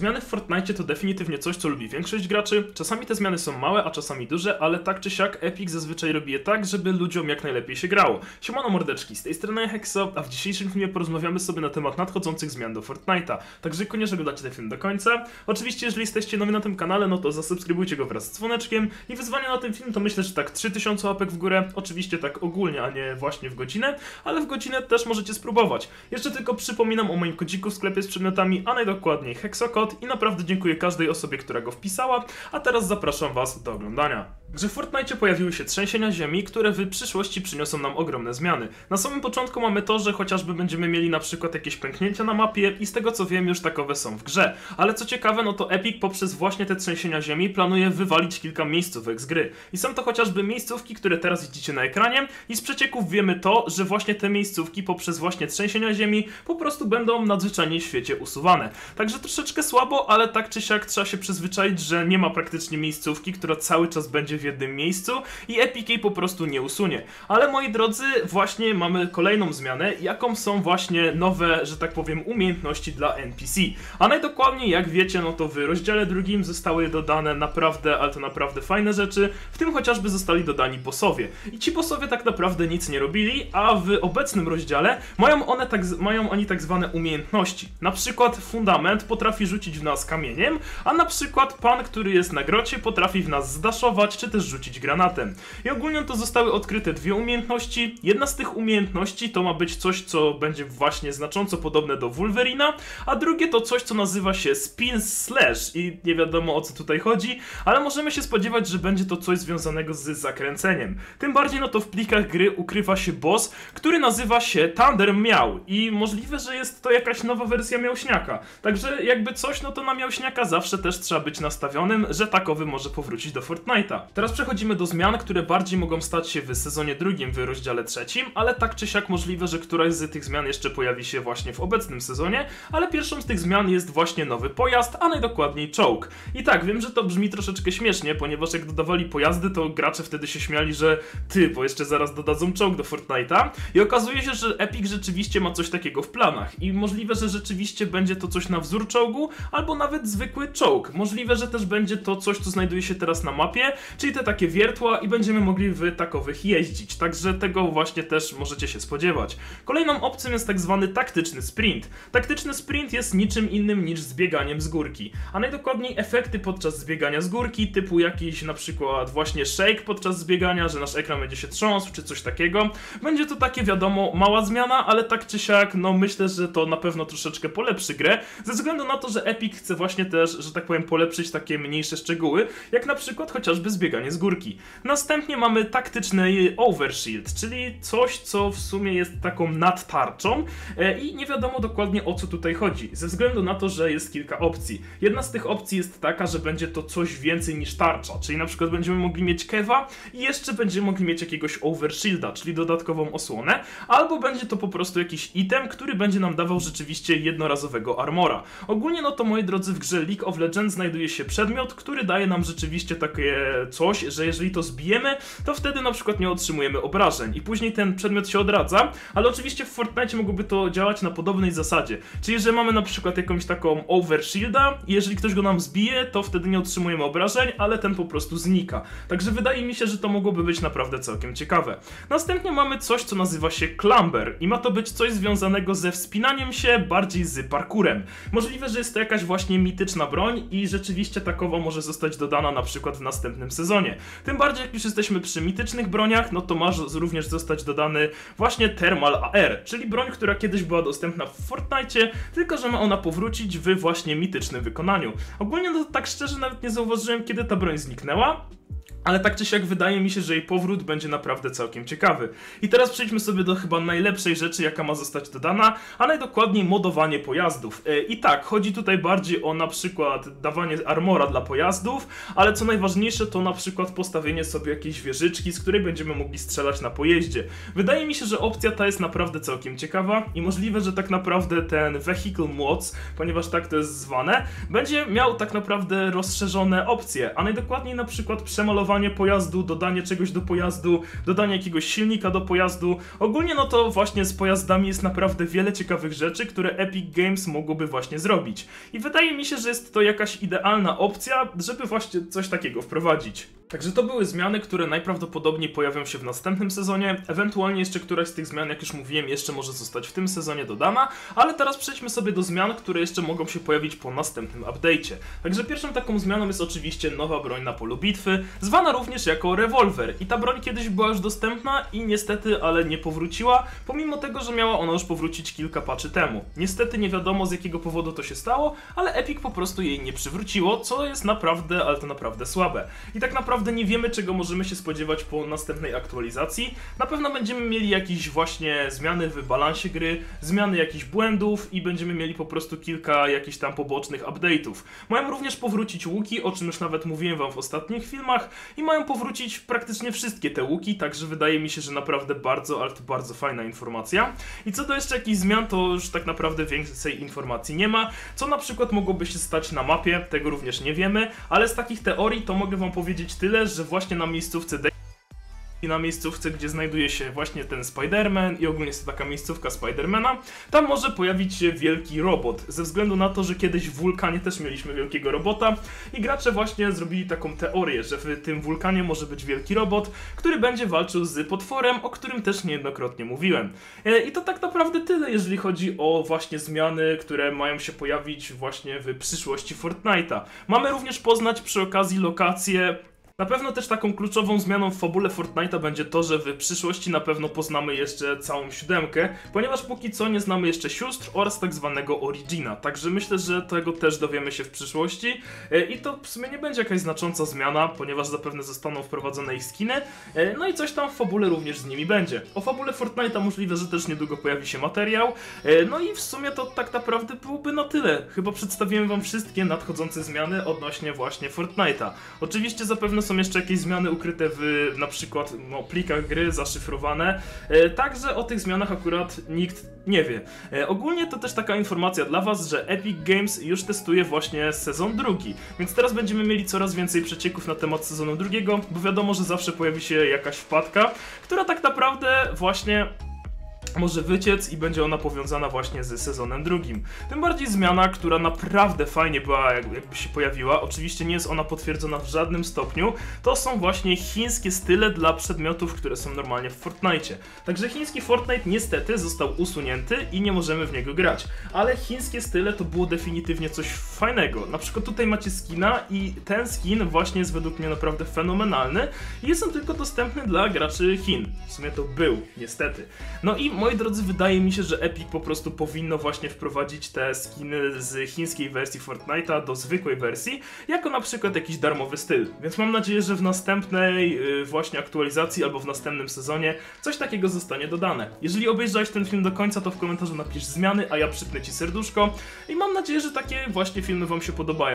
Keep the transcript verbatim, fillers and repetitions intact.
zmiany w Fortnite to definitywnie coś, co lubi większość graczy. Czasami te zmiany są małe, a czasami duże, ale tak czy siak Epic zazwyczaj robi je tak, żeby ludziom jak najlepiej się grało. Siemano mordeczki, z tej strony Hexo, a w dzisiejszym filmie porozmawiamy sobie na temat nadchodzących zmian do Fortnite'a. Także koniecznie oglądacie ten film do końca. Oczywiście, jeżeli jesteście nowi na tym kanale, no to zasubskrybujcie go wraz z dzwoneczkiem. I wyzwanie na ten film to myślę, że tak trzy tysiące łapek w górę. Oczywiście tak ogólnie, a nie właśnie w godzinę, ale w godzinę też możecie spróbować. Jeszcze tylko przypominam o moim kodziku w sklepie z przedmiotami, a najdokładniej Hexokod, i naprawdę dziękuję każdej osobie, która go wpisała, a teraz zapraszam was do oglądania. W grze w Fortnite pojawiły się trzęsienia ziemi, które w przyszłości przyniosą nam ogromne zmiany. Na samym początku mamy to, że chociażby będziemy mieli na przykład jakieś pęknięcia na mapie i z tego co wiem już takowe są w grze. Ale co ciekawe, no to Epic poprzez właśnie te trzęsienia ziemi planuje wywalić kilka miejscówek z gry. I są to chociażby miejscówki, które teraz widzicie na ekranie, i z przecieków wiemy to, że właśnie te miejscówki poprzez właśnie trzęsienia ziemi po prostu będą nadzwyczajnie w świecie usuwane. Także troszeczkę słabo, ale tak czy siak trzeba się przyzwyczaić, że nie ma praktycznie miejscówki, która cały czas będzie w jednym miejscu i Epic jej po prostu nie usunie. Ale moi drodzy, właśnie mamy kolejną zmianę, jaką są właśnie nowe, że tak powiem, umiejętności dla N P C. A najdokładniej, jak wiecie, no to w rozdziale drugim zostały dodane naprawdę, ale to naprawdę fajne rzeczy, w tym chociażby zostali dodani bossowie. I ci bossowie tak naprawdę nic nie robili, a w obecnym rozdziale mają, one tak, mają oni tak zwane umiejętności. Na przykład Fundament potrafi rzucić w nas kamieniem, a na przykład Pan, który jest na grocie, potrafi w nas zdaszować, czy też rzucić granatem. I ogólnie to zostały odkryte dwie umiejętności. Jedna z tych umiejętności to ma być coś, co będzie właśnie znacząco podobne do Wolverina, a drugie to coś, co nazywa się Spin Slash i nie wiadomo o co tutaj chodzi, ale możemy się spodziewać, że będzie to coś związanego z zakręceniem. Tym bardziej no to w plikach gry ukrywa się boss, który nazywa się Thunder Miał i możliwe, że jest to jakaś nowa wersja Miałśniaka. Także jakby coś, no to na Miałśniaka zawsze też trzeba być nastawionym, że takowy może powrócić do Fortnite'a. Teraz przechodzimy do zmian, które bardziej mogą stać się w sezonie drugim, w rozdziale trzecim, ale tak czy siak możliwe, że któraś z tych zmian jeszcze pojawi się właśnie w obecnym sezonie, ale pierwszą z tych zmian jest właśnie nowy pojazd, a najdokładniej czołg. I tak, wiem, że to brzmi troszeczkę śmiesznie, ponieważ jak dodawali pojazdy, to gracze wtedy się śmiali, że ty, bo jeszcze zaraz dodadzą czołg do Fortnite'a, i okazuje się, że Epic rzeczywiście ma coś takiego w planach i możliwe, że rzeczywiście będzie to coś na wzór czołgu, albo nawet zwykły czołg. Możliwe, że też będzie to coś, co znajduje się teraz na mapie, czyli te takie wiertła, i będziemy mogli w takowych jeździć, także tego właśnie też możecie się spodziewać. Kolejną opcją jest tak zwany taktyczny sprint. Taktyczny sprint jest niczym innym niż zbieganiem z górki, a najdokładniej efekty podczas zbiegania z górki, typu jakiś na przykład właśnie shake podczas zbiegania, że nasz ekran będzie się trząsł, czy coś takiego. Będzie to takie, wiadomo, mała zmiana, ale tak czy siak, no myślę, że to na pewno troszeczkę polepszy grę, ze względu na to, że Epic chce właśnie też, że tak powiem, polepszyć takie mniejsze szczegóły, jak na przykład chociażby zbieganie z górki. Następnie mamy taktyczny overshield, czyli coś, co w sumie jest taką nadtarczą e, i nie wiadomo dokładnie o co tutaj chodzi, ze względu na to, że jest kilka opcji. Jedna z tych opcji jest taka, że będzie to coś więcej niż tarcza, czyli na przykład będziemy mogli mieć kewa i jeszcze będziemy mogli mieć jakiegoś overshielda, czyli dodatkową osłonę, albo będzie to po prostu jakiś item, który będzie nam dawał rzeczywiście jednorazowego armora. Ogólnie no to, moi drodzy, w grze League of Legends znajduje się przedmiot, który daje nam rzeczywiście takie coś, że jeżeli to zbijemy, to wtedy na przykład nie otrzymujemy obrażeń i później ten przedmiot się odradza, ale oczywiście w Fortnite mogłoby to działać na podobnej zasadzie, czyli że mamy na przykład jakąś taką overshielda i jeżeli ktoś go nam zbije, to wtedy nie otrzymujemy obrażeń, ale ten po prostu znika. Także wydaje mi się, że to mogłoby być naprawdę całkiem ciekawe. Następnie mamy coś, co nazywa się Clamber i ma to być coś związanego ze wspinaniem się, bardziej z parkurem. Możliwe, że jest to jakaś właśnie mityczna broń i rzeczywiście takowa może zostać dodana na przykład w następnym sezonie. Tym bardziej jak już jesteśmy przy mitycznych broniach, no to ma również zostać dodany właśnie Thermal A R, czyli broń, która kiedyś była dostępna w Fortnite, tylko że ma ona powrócić w właśnie mitycznym wykonaniu. Ogólnie no tak szczerze nawet nie zauważyłem, kiedy ta broń zniknęła, ale tak czy siak wydaje mi się, że jej powrót będzie naprawdę całkiem ciekawy. I teraz przejdźmy sobie do chyba najlepszej rzeczy, jaka ma zostać dodana, a najdokładniej modowanie pojazdów. I tak, chodzi tutaj bardziej o na przykład dawanie armora dla pojazdów, ale co najważniejsze to na przykład postawienie sobie jakiejś wieżyczki, z której będziemy mogli strzelać na pojeździe. Wydaje mi się, że opcja ta jest naprawdę całkiem ciekawa i możliwe, że tak naprawdę ten Vehicle Mods, ponieważ tak to jest zwane, będzie miał tak naprawdę rozszerzone opcje, a najdokładniej na przykład przemalowanie zmodyfikowanie pojazdu, dodanie czegoś do pojazdu, dodanie jakiegoś silnika do pojazdu. Ogólnie no to właśnie z pojazdami jest naprawdę wiele ciekawych rzeczy, które Epic Games mogłoby właśnie zrobić. I wydaje mi się, że jest to jakaś idealna opcja, żeby właśnie coś takiego wprowadzić. Także to były zmiany, które najprawdopodobniej pojawią się w następnym sezonie, ewentualnie jeszcze któraś z tych zmian, jak już mówiłem, jeszcze może zostać w tym sezonie dodana, ale teraz przejdźmy sobie do zmian, które jeszcze mogą się pojawić po następnym update'cie. Także pierwszą taką zmianą jest oczywiście nowa broń na polu bitwy, zwana również jako rewolwer. I ta broń kiedyś była już dostępna i niestety, ale nie powróciła, pomimo tego, że miała ona już powrócić kilka patchy temu. Niestety nie wiadomo z jakiego powodu to się stało, ale Epic po prostu jej nie przywróciło, co jest naprawdę, ale to naprawdę słabe. I tak naprawdę Naprawdę nie wiemy, czego możemy się spodziewać po następnej aktualizacji. Na pewno będziemy mieli jakieś właśnie zmiany w balansie gry, zmiany jakichś błędów i będziemy mieli po prostu kilka jakichś tam pobocznych update'ów. Mają również powrócić łuki, o czym już nawet mówiłem wam w ostatnich filmach, i mają powrócić praktycznie wszystkie te łuki, także wydaje mi się, że naprawdę bardzo, ale to bardzo fajna informacja. I co do jeszcze jakichś zmian, to już tak naprawdę więcej informacji nie ma. Co na przykład mogłoby się stać na mapie, tego również nie wiemy, ale z takich teorii to mogę wam powiedzieć tyle, że właśnie na miejscówce i na miejscówce, gdzie znajduje się właśnie ten Spider-Man i ogólnie jest to taka miejscówka Spider-Mana, tam może pojawić się wielki robot, ze względu na to, że kiedyś w wulkanie też mieliśmy wielkiego robota i gracze właśnie zrobili taką teorię, że w tym wulkanie może być wielki robot, który będzie walczył z potworem, o którym też niejednokrotnie mówiłem. I to tak naprawdę tyle, jeżeli chodzi o właśnie zmiany, które mają się pojawić właśnie w przyszłości Fortnite'a. Mamy również poznać przy okazji lokacje. Na pewno też taką kluczową zmianą w fabule Fortnite'a będzie to, że w przyszłości na pewno poznamy jeszcze całą siódemkę, ponieważ póki co nie znamy jeszcze sióstr oraz tak zwanego Origina, także myślę, że tego też dowiemy się w przyszłości i to w sumie nie będzie jakaś znacząca zmiana, ponieważ zapewne zostaną wprowadzone ich skiny, no i coś tam w fabule również z nimi będzie. O fabule Fortnite'a możliwe, że też niedługo pojawi się materiał, no i w sumie to tak naprawdę byłoby na tyle. Chyba przedstawiłem wam wszystkie nadchodzące zmiany odnośnie właśnie Fortnite'a. Oczywiście zapewne są jeszcze jakieś zmiany ukryte w na przykład no, plikach gry, zaszyfrowane, e, także o tych zmianach akurat nikt nie wie. E, ogólnie to też taka informacja dla was, że Epic Games już testuje właśnie sezon drugi, więc teraz będziemy mieli coraz więcej przecieków na temat sezonu drugiego, bo wiadomo, że zawsze pojawi się jakaś wpadka, która tak naprawdę właśnie może wyciec i będzie ona powiązana właśnie z sezonem drugim. Tym bardziej zmiana, która naprawdę fajnie była, jakby się pojawiła, oczywiście nie jest ona potwierdzona w żadnym stopniu, to są właśnie chińskie style dla przedmiotów, które są normalnie w Fortnite'cie. Także chiński Fortnite niestety został usunięty i nie możemy w niego grać, ale chińskie style to było definitywnie coś fajnego. Na przykład tutaj macie skina i ten skin właśnie jest według mnie naprawdę fenomenalny i jest on tylko dostępny dla graczy Chin. W sumie to był, niestety. No i moi drodzy, wydaje mi się, że Epic po prostu powinno właśnie wprowadzić te skiny z chińskiej wersji Fortnite'a do zwykłej wersji, jako na przykład jakiś darmowy styl. Więc mam nadzieję, że w następnej yy, właśnie aktualizacji albo w następnym sezonie coś takiego zostanie dodane. Jeżeli obejrzałeś ten film do końca, to w komentarzu napisz zmiany, a ja przypnę ci serduszko i mam nadzieję, że takie właśnie filmy wam się podobają.